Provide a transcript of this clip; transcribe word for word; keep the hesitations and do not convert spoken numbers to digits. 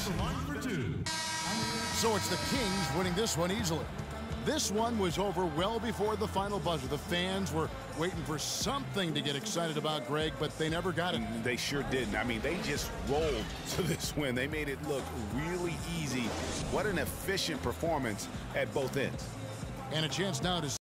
So it's the Kings winning this one easily. This one was over well before the final buzzer. The fans were waiting for something to get excited about, Greg, but they never got it. They sure didn't. I mean, they just rolled to this win. They made it look really easy. What an efficient performance at both ends. And a chance now to